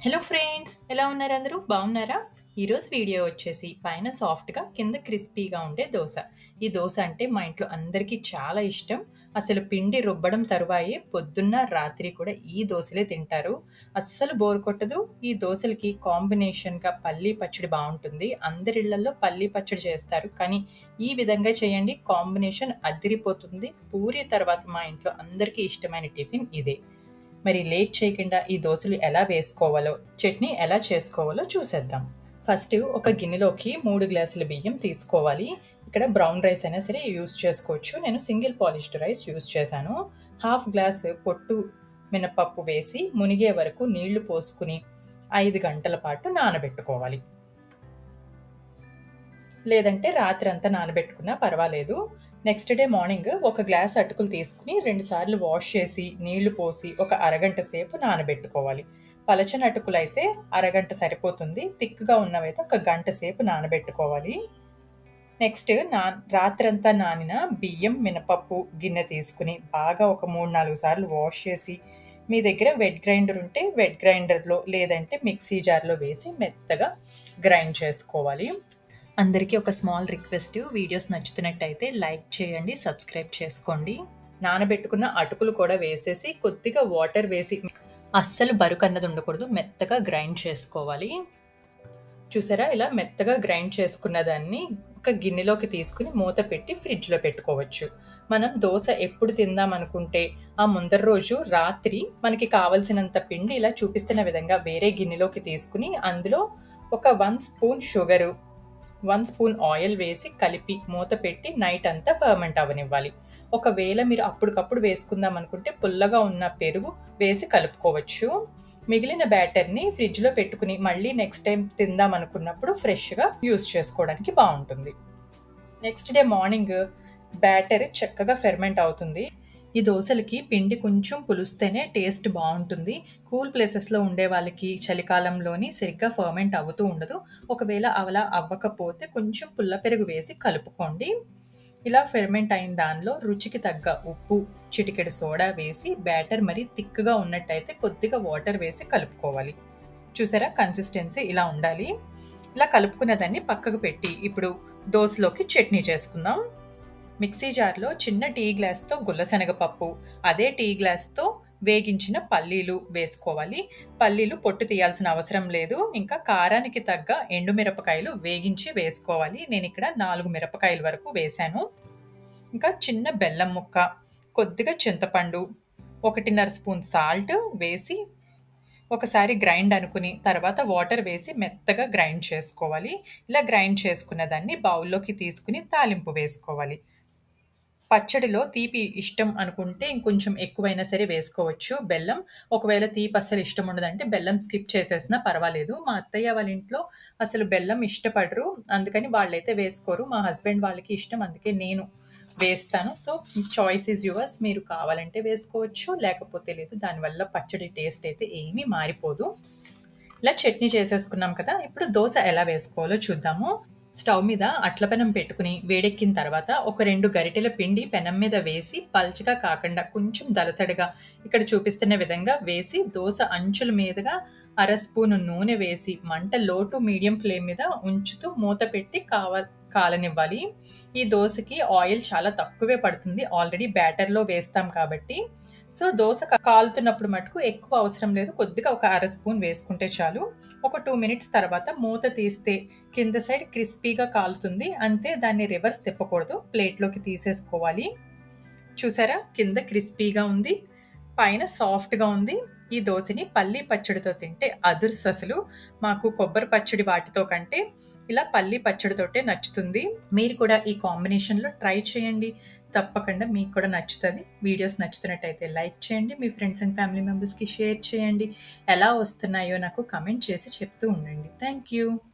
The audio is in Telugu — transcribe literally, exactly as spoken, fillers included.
హలో ఫ్రెండ్స్, ఎలా ఉన్నారు? అందరూ బాగున్నారా? ఈరోజు వీడియో వచ్చేసి పైన సాఫ్ట్గా కింద క్రిస్పీగా ఉండే దోశ. ఈ దోశ అంటే మా ఇంట్లో అందరికీ చాలా ఇష్టం. అసలు పిండి రుబ్బడం తరువాయే పొద్దున్న రాత్రి కూడా ఈ దోశలే తింటారు. అస్సలు బోర్ కొట్టదు. ఈ దోశలకి కాంబినేషన్గా పల్లీ పచ్చడి బాగుంటుంది. అందరిళ్లలో పల్లీ పచ్చడి చేస్తారు, కానీ ఈ విధంగా చేయండి, కాంబినేషన్ అదిరిపోతుంది. పూరి తర్వాత మా ఇంట్లో అందరికీ ఇష్టమైన టిఫిన్ ఇదే. మరి లేట్ చేయకుండా ఈ దోశలు ఎలా వేసుకోవాలో, చట్నీ ఎలా చేసుకోవాలో చూసేద్దాం. ఫస్ట్ ఒక గిన్నెలోకి మూడు గ్లాసుల బియ్యం తీసుకోవాలి. ఇక్కడ బ్రౌన్ రైస్ అయినా సరే యూస్ చేసుకోవచ్చు. నేను సింగిల్ పాలిష్డ్ రైస్ యూస్ చేశాను. హాఫ్ గ్లాస్ పొట్టు మినపప్పు వేసి మునిగే వరకు నీళ్లు పోసుకుని ఐదు గంటల పాటు నానబెట్టుకోవాలి. లేదంటే రాత్రి అంతా నానబెట్టుకున్నా పర్వాలేదు. నెక్స్ట్ డే మార్నింగ్ ఒక గ్లాస్ అటుకులు తీసుకుని రెండు సార్లు వాష్ చేసి నీళ్లు పోసి ఒక అరగంట సేపు నానబెట్టుకోవాలి. పలచని అటుకులు అయితే అరగంట సరిపోతుంది. థిక్గా ఉన్నవైతే ఒక గంట సేపు నానబెట్టుకోవాలి. నెక్స్ట్ నా రాత్రంతా నానిన బియ్యం మినపప్పు గిన్నె తీసుకుని బాగా ఒక మూడు నాలుగు సార్లు వాష్ చేసి, మీ దగ్గర వెట్ గ్రైండర్ ఉంటే వెట్ గ్రైండర్లో లేదంటే మిక్సీ జార్లో వేసి మెత్తగా గ్రైండ్ చేసుకోవాలి. అందరికీ ఒక స్మాల్ రిక్వెస్ట్, వీడియోస్ నచ్చుతున్నట్టయితే లైక్ చేయండి, సబ్స్క్రైబ్ చేసుకోండి. నానబెట్టుకున్న అటుకులు కూడా వేసేసి కొద్దిగా వాటర్ వేసి, అస్సలు బరుకు అన్నది ఉండకూడదు, మెత్తగా గ్రైండ్ చేసుకోవాలి. చూసారా, ఇలా మెత్తగా గ్రైండ్ చేసుకున్న దాన్ని ఒక గిన్నెలోకి తీసుకుని మూత పెట్టి ఫ్రిడ్జ్లో పెట్టుకోవచ్చు. మనం దోశ ఎప్పుడు తిందాం అనుకుంటే ఆ ముందర రోజు రాత్రి మనకి కావలసినంత పిండి ఇలా చూపిస్తున్న విధంగా వేరే గిన్నెలోకి తీసుకుని అందులో ఒక one spoon sugar, one spoon oil వేసి కలిపి మూత పెట్టి నైట్ అంతా ఫర్మెంట్ అవ్వనివ్వాలి. ఒకవేళ మీరు అప్పటికప్పుడు వేసుకుందాం అనుకుంటే పుల్లగా ఉన్న పెరుగు వేసి కలుపుకోవచ్చు. మిగిలిన బ్యాటర్ని ఫ్రిడ్జ్లో పెట్టుకుని మళ్ళీ నెక్స్ట్ టైం తిందాం అనుకున్నప్పుడు ఫ్రెష్గా యూస్ చేసుకోవడానికి బాగుంటుంది. నెక్స్ట్ డే మార్నింగ్ బ్యాటర్ చక్కగా ఫెర్మెంట్ అవుతుంది. ఈ దోశలకి పిండి కొంచెం పులుస్తేనే టేస్ట్ బాగుంటుంది. కూల్ ప్లేసెస్లో ఉండే వాళ్ళకి చలికాలంలోని సరిగ్గా ఫర్మెంట్ అవుతూ ఉండదు. ఒకవేళ అలా అవ్వకపోతే కొంచెం పుల్ల పెరుగు వేసి కలుపుకోండి. ఇలా ఫెర్మెంట్ అయిన దానిలో రుచికి తగ్గ ఉప్పు, చిటికెడు సోడా వేసి బ్యాటర్ మరి థిక్గా ఉన్నట్టయితే కొద్దిగా వాటర్ వేసి కలుపుకోవాలి. చూసారా, కన్సిస్టెన్సీ ఇలా ఉండాలి. ఇలా కలుపుకున్న దాన్ని పక్కకు పెట్టి ఇప్పుడు దోశలోకి చట్నీ చేసుకుందాం. మిక్సీ జార్లో చిన్న టీ గ్లాస్తో గుల్లశనగపప్పు, అదే టీ గ్లాస్తో వేగించిన పల్లీలు వేసుకోవాలి. పల్లీలు పొట్టు తీయాల్సిన అవసరం లేదు. ఇంకా కారానికి తగ్గ ఎండుమిరపకాయలు వేగించి వేసుకోవాలి. నేను ఇక్కడ నాలుగు మిరపకాయల వరకు వేశాను. ఇంకా చిన్న బెల్లం ముక్క, కొద్దిగా చింతపండు, ఒకటిన్నర స్పూన్ సాల్ట్ వేసి ఒకసారి గ్రైండ్ అనుకుని తర్వాత వాటర్ వేసి మెత్తగా గ్రైండ్ చేసుకోవాలి. ఇలా గ్రైండ్ చేసుకున్న దాన్ని బౌల్లోకి తీసుకుని తాలింపు వేసుకోవాలి. పచ్చడిలో తీపి ఇష్టం అనుకుంటే ఇంకొంచెం ఎక్కువైనా సరే వేసుకోవచ్చు బెల్లం. ఒకవేళ తీపి అస్సలు ఇష్టం ఉండదంటే బెల్లం స్కిప్ చేసేసినా పర్వాలేదు. మా అత్తయ్య వాళ్ళ ఇంట్లో అసలు బెల్లం ఇష్టపడరు, అందుకని వాళ్ళైతే వేసుకోరు. మా హస్బెండ్ వాళ్ళకి ఇష్టం, అందుకే నేను వేస్తాను. So choice is yours. మీరు కావాలంటే వేసుకోవచ్చు, లేకపోతే లేదు. దానివల్ల పచ్చడి టేస్ట్ అయితే ఏమీ మారిపోదు. ఇలా చట్నీ చేసేసుకున్నాం కదా, ఇప్పుడు దోశ ఎలా వేసుకోవాలో చూద్దాము. స్టవ్ మీద అట్ల పెనం పెట్టుకుని వేడెక్కిన తర్వాత ఒక రెండు గరిటెల పిండి పెనం మీద వేసి పల్చగా కాకుండా కొంచెం దలసడిగా ఇక్కడ చూపిస్తున్న విధంగా వేసి దోశ అంచుల మీదుగా అర స్పూను నూనె వేసి మంట లో టు మీడియం ఫ్లేమ్ మీద ఉంచుతూ మూత పెట్టి కావ కాలనివ్వాలి. ఈ దోశకి ఆయిల్ చాలా తక్కువే పడుతుంది, ఆల్రెడీ బ్యాటర్లో వేస్తాం కాబట్టి. సో దోశ కాలుతున్నప్పుడు మటుకు ఎక్కువ అవసరం లేదు, కొద్దిగా ఒక అర స్పూన్ వేసుకుంటే చాలు. ఒక టూ మినిట్స్ తర్వాత మూత తీస్తే కింద సైడ్ క్రిస్పీగా కాలుతుంది. అంతే, దాన్ని రివర్స్ తిప్పకూడదు. ప్లేట్లోకి తీసేసుకోవాలి. చూసారా, కింద క్రిస్పీగా ఉంది, పైన సాఫ్ట్గా ఉంది. ఈ దోశని పల్లీ పచ్చడితో తింటే అదుర్స్. అసలు మాకు కొబ్బరి పచ్చడి వాటితో కంటే ఇలా పల్లీ పచ్చడితోటే నచ్చుతుంది. మీరు కూడా ఈ కాంబినేషన్లో ట్రై చేయండి, తప్పకుండా మీకు కూడా నచ్చుతుంది. వీడియోస్ నచ్చుతున్నట్టయితే లైక్ చేయండి, మీ ఫ్రెండ్స్ అండ్ ఫ్యామిలీ మెంబర్స్కి షేర్ చేయండి. ఎలా వస్తున్నాయో నాకు కమెంట్ చేసి చెప్తూ ఉండండి. Thank you.